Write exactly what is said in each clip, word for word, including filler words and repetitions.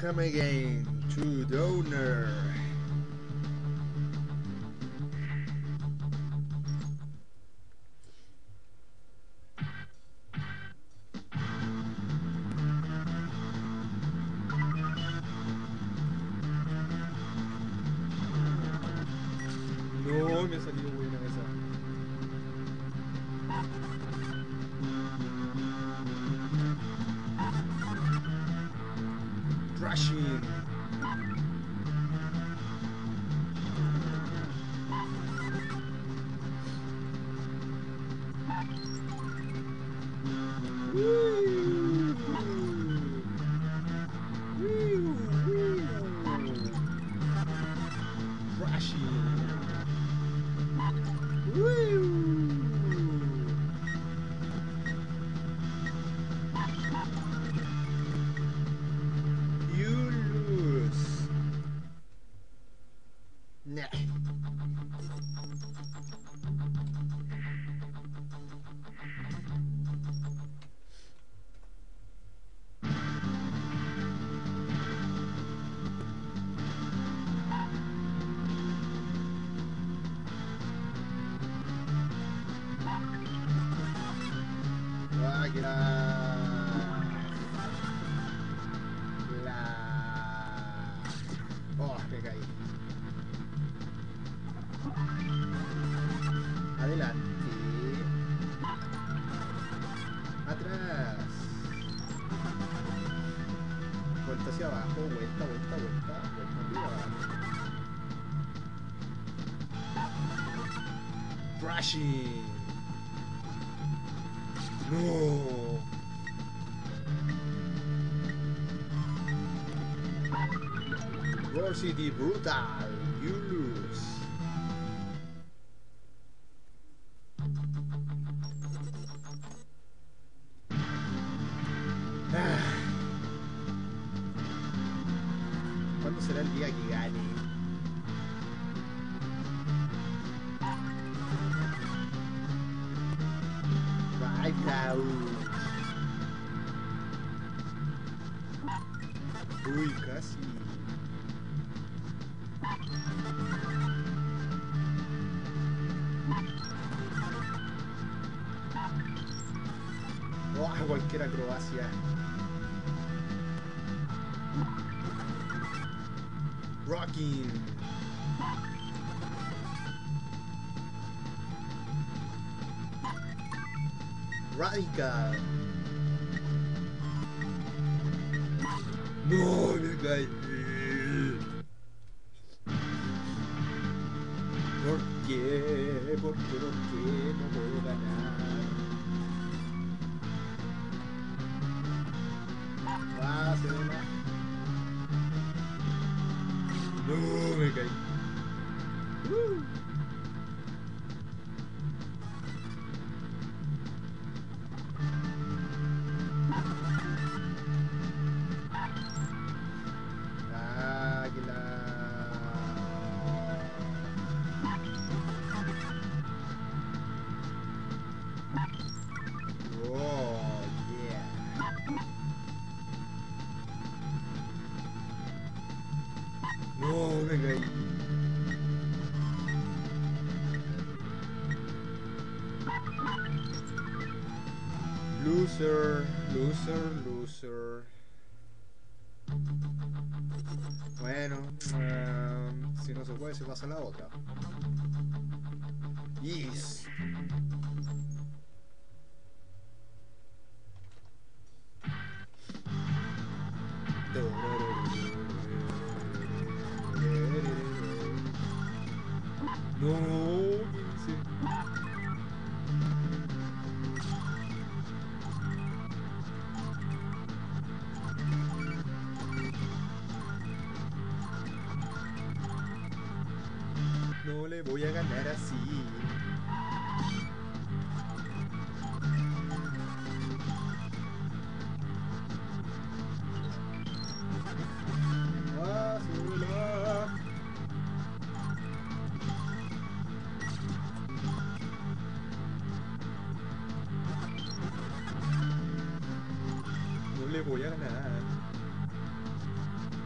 Welcome again to Donor. No, me salió buena esa. Crashing. Woo! Woo! Woo! Crashing. Woo! You lose. Nah. Águila. La. Oh, me caí. Adelante. Atrás. Vuelta hacia abajo. Vuelta, vuelta, vuelta. Vuelta arriba. Crashing. No. Roar City Brutal. You lose. Ah. ¿Cuándo será el día que gane? Bye, uy, casi. Oh, cualquier acrobacia. Rocking. Radical. No, me caí. ¿Por qué? ¿Por qué? ¿Por qué no puedo ganar? Pásela. No, me caí. Uh. No, me caí. Loser, loser, loser. Bueno, um, si no se puede, se pasa a la otra. Yes. No, sí. No le voy a ganar así. Ah, sola. No le voy a ganar.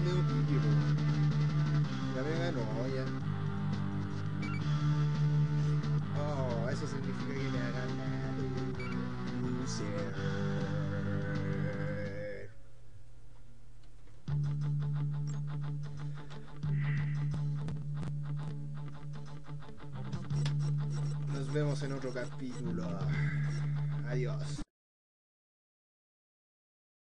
medio pique, po. Ya me ganó, ya. Oh, eso significa que me ha ganado. Loser. Nos vemos en otro capítulo. Adiós.